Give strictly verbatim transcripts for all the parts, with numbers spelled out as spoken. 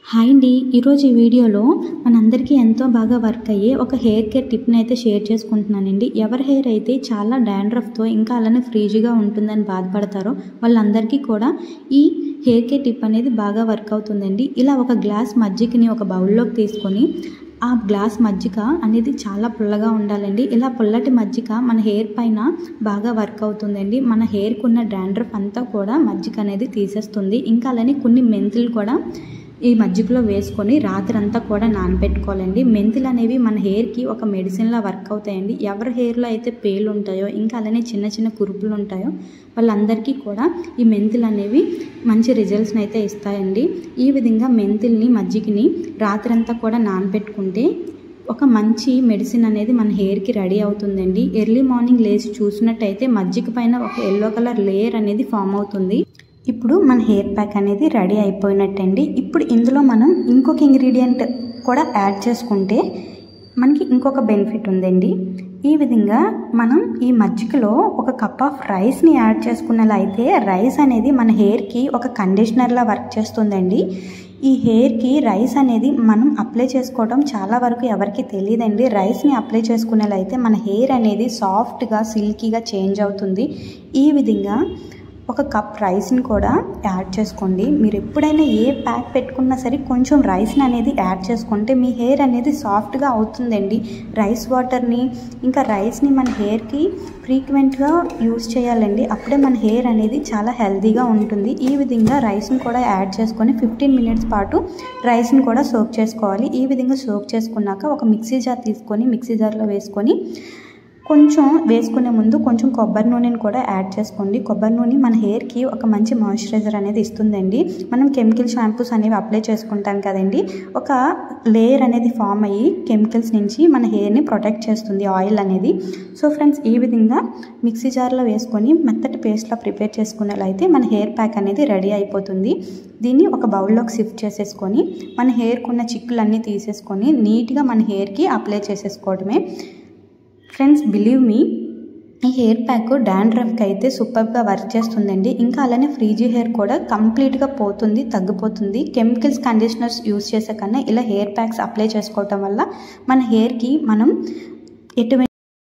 Hi అండి, ఈరోజు ఈ వీడియోలో మనందరికీ ఎంతో బాగా వర్క్ అయ్యే ఒక హెయిర్ కేర్ టిప్ని అయితే షేర్ చేసుకుంటున్నానండి. ఎవరి హెయిర్ అయితే చాలా డాండ్రఫ్తో ఇంకా అలానే ఫ్రీజీగా ఉంటుందని బాధపడతారో వాళ్ళందరికీ కూడా ఈ హెయిర్ కేర్ టిప్ అనేది బాగా వర్క్ అవుతుందండి. ఇలా ఒక గ్లాస్ మజ్జిగని ఒక బౌల్లోకి తీసుకొని ఆ గ్లాస్ మజ్జిగ అనేది చాలా పుల్లగా ఉండాలండి. ఇలా పుల్లటి మజ్జిగ మన హెయిర్ పైన బాగా వర్క్ అవుతుందండి. మన హెయిర్కి ఉన్న డాండ్రఫ్ అంతా కూడా మజ్జిగ అనేది తీసేస్తుంది. ఇంకా అలానే కొన్ని మెంతులు కూడా ఈ మజ్జిగలో వేసుకొని రాత్రంతా కూడా నానబెట్టుకోవాలండి. మెంతులు అనేవి మన హెయిర్కి ఒక మెడిసిన్లా వర్క్ అవుతాయండి. ఎవరి హెయిర్లో అయితే పేలు ఉంటాయో ఇంకా అలానే చిన్న చిన్న కురుపులు ఉంటాయో వాళ్ళందరికీ కూడా ఈ మెంతులు అనేవి మంచి రిజల్ట్స్ని అయితే ఇస్తాయండి. ఈ విధంగా మెంతుల్ని మజ్జిగని రాత్రంతా కూడా నానబెట్టుకుంటే ఒక మంచి మెడిసిన్ అనేది మన హెయిర్కి రెడీ అవుతుందండి. ఎర్లీ మార్నింగ్ లేచి చూసినట్టయితే మజ్జిగ పైన ఒక ఎల్లో కలర్ లేయర్ అనేది ఫామ్ అవుతుంది. ఇప్పుడు మన హెయిర్ ప్యాక్ అనేది రెడీ అయిపోయినట్టండి. ఇప్పుడు ఇందులో మనం ఇంకొక ఇంగ్రీడియంట్ కూడా యాడ్ చేసుకుంటే మనకి ఇంకొక బెనిఫిట్ ఉందండి. ఈ విధంగా మనం ఈ మజ్జిగలో ఒక కప్ ఆఫ్ రైస్ని యాడ్ చేసుకున్నలా అయితే రైస్ అనేది మన హెయిర్కి ఒక కండిషనర్లా వర్క్ చేస్తుందండి. ఈ హెయిర్కి రైస్ అనేది మనం అప్లై చేసుకోవడం చాలా వరకు ఎవరికి తెలియదండి. రైస్ని అప్లై చేసుకునేలా అయితే మన హెయిర్ అనేది సాఫ్ట్గా సిల్కీగా చేంజ్ అవుతుంది. ఈ విధంగా ఒక కప్ రైస్ని కూడా యాడ్ చేసుకోండి. మీరు ఎప్పుడైనా ఏ ప్యాక్ పెట్టుకున్నా సరే కొంచెం రైస్ని అనేది యాడ్ చేసుకుంటే మీ హెయిర్ అనేది సాఫ్ట్గా అవుతుందండి. రైస్ వాటర్ని ఇంకా రైస్ని మన హెయిర్కి ఫ్రీక్వెంట్గా యూజ్ చేయాలండి. అప్పుడే మన హెయిర్ అనేది చాలా హెల్తీగా ఉంటుంది. ఈ విధంగా రైస్ని కూడా యాడ్ చేసుకొని ఫిఫ్టీన్ మినిట్స్ పాటు రైస్ని కూడా సోక్ చేసుకోవాలి. ఈ విధంగా సోక్ చేసుకున్నాక ఒక మిక్సీ జార్ తీసుకొని మిక్సీ జార్లో వేసుకొని కొంచెం వేసుకునే ముందు కొంచెం కొబ్బరి నూనెని కూడా యాడ్ చేసుకోండి. కొబ్బరి నూనె మన హెయిర్కి ఒక మంచి మాయిశ్చరైజర్ అనేది ఇస్తుందండి. మనం కెమికల్ షాంపూస్ అనేవి అప్లై చేసుకుంటాం కదండి, ఒక లేయర్ అనేది ఫామ్ అయ్యి కెమికల్స్ నుంచి మన హెయిర్ని ప్రొటెక్ట్ చేస్తుంది ఆయిల్ అనేది. సో ఫ్రెండ్స్, ఈ విధంగా మిక్సీ జార్లో వేసుకొని మెత్తటి పేస్ట్లా ప్రిపేర్ చేసుకున్నట్లయితే మన హెయిర్ ప్యాక్ అనేది రెడీ అయిపోతుంది. దీన్ని ఒక బౌల్లోకి షిఫ్ట్ చేసేసుకొని మన హెయిర్కి ఉన్న చిక్కులన్నీ తీసేసుకొని నీట్గా మన హెయిర్కి అప్లై చేసేసుకోవడమే. ఫ్రెండ్స్, బిలీవ్ మీ, ఈ హెయిర్ ప్యాక్ డాండ్రఫ్కి అయితే సూపర్గా వర్క్ చేస్తుందండి. ఇంకా అలానే ఫ్రీజీ హెయిర్ కూడా కంప్లీట్గా పోతుంది, తగ్గిపోతుంది. కెమికల్స్ కండిషనర్స్ యూజ్ చేసే కన్నా ఇలా హెయిర్ ప్యాక్స్ అప్లై చేసుకోవటం వల్ల మన హెయిర్కి మనం ఎటువంటి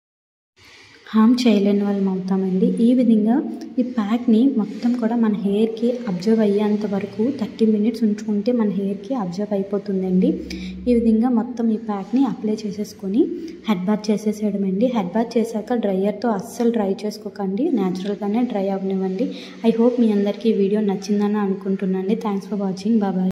హామ్ చేయలేని వాళ్ళం అవుతామండి. ఈ విధంగా ఈ ప్యాక్ని మొత్తం కూడా మన హెయిర్కి అబ్జర్వ్ అయ్యేంత వరకు థర్టీ మినిట్స్ ఉంచుకుంటే మన హెయిర్కి అబ్జర్వ్ అయిపోతుందండి. ఈ విధంగా మొత్తం ఈ ప్యాక్ని అప్లై చేసేసుకొని హెడ్ బాత్ చేసేసేయడం అండి. హెడ్ బాత్ చేశాక డ్రైయర్తో అస్సలు డ్రై చేసుకోకండి, న్యాచురల్గానే డ్రై అవ్వనివ్వండి. ఐ హోప్ మీ అందరికీ ఈ వీడియో నచ్చిందని అనుకుంటున్నాను. Thanks for watching. Bye bye.